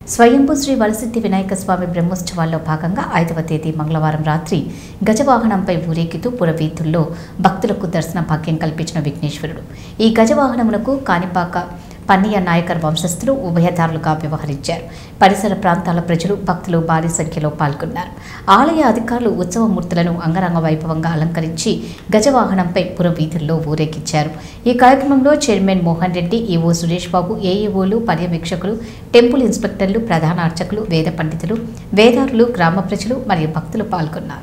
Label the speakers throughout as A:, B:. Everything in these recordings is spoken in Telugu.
A: స్వయంభూ శ్రీ వరసిద్ధి వినాయక స్వామి బ్రహ్మోత్సవాల్లో భాగంగా 5వ తేదీ మంగళవారం రాత్రి గజవాహనంపై ఊరేగుతూ పురవీధుల్లో భక్తులకు దర్శన భాగ్యం కల్పించిన విఘ్నేశ్వరుడు ఈ గజవాహనమునకు కాణిపాక పన్నయ్య నాయకర్ వంశస్థులు ఉభయదారులుగా వ్యవహరించారు. పరిసర ప్రాంతాల ప్రజలు భక్తులు భారీ సంఖ్యలో పాల్గొన్నారు. ఆలయ అధికారులు ఉత్సవమూర్తులను అంగరంగ వైభవంగా అలంకరించి గజవాహనంపై పురవీధుల్లో ఊరేగించారు. ఈ కార్యక్రమంలో చైర్మన్ మోహన్ రెడ్డి, ఈవో సురేష్ బాబు, ఏఈఓలు, పర్యవేక్షకులు, టెంపుల్ ఇన్స్పెక్టర్లు, ప్రధాన అర్చకులు, వేద పండితులు, వేదారులు, గ్రామ ప్రజలు మరియు భక్తులు పాల్గొన్నారు.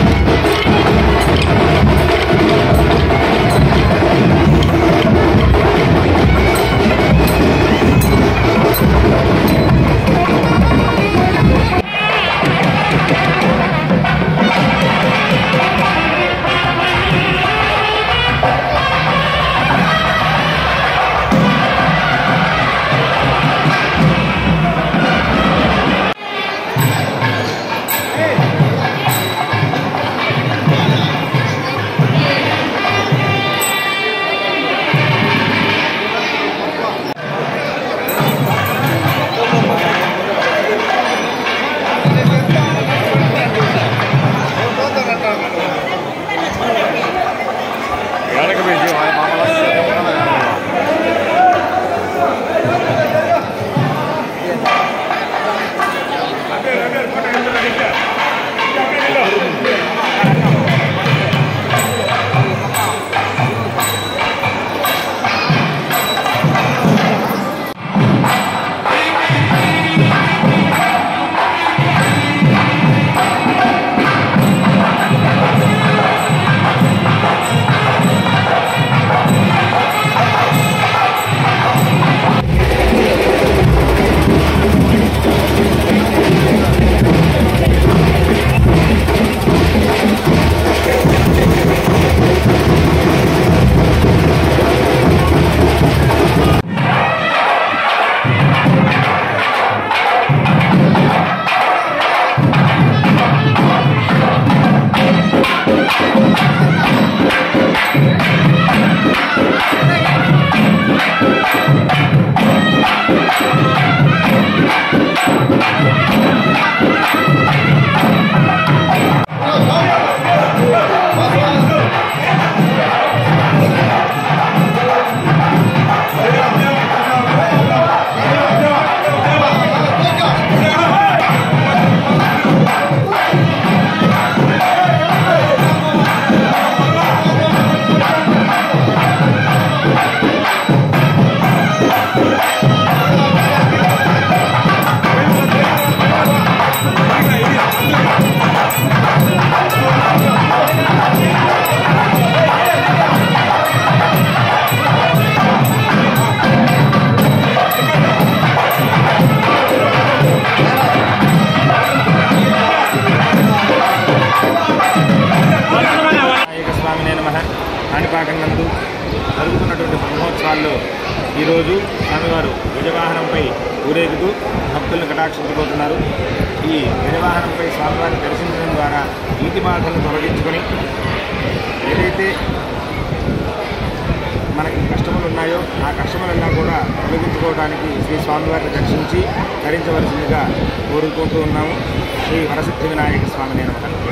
B: కాణిపాకంనందు జరుగుతున్నటువంటి బ్రహ్మోత్సవాల్లో ఈరోజు స్వామివారు గజవాహనంపై ఊరేగుతూ భక్తులను కటాక్షించబోతున్నారు. ఈ గజవాహనంపై స్వామివారిని దర్శించడం ద్వారా నీటి బాధలను తొలగించుకొని ఏదైతే మనకి కష్టములు ఉన్నాయో ఆ కష్టములన్నా కూడా తొలగించుకోవడానికి శ్రీ స్వామివారిని దర్శించి ధరించవలసిందిగా కోరుకుంటూ ఉన్నాము. శ్రీ వరసిద్ధి వినాయక స్వామి నమః.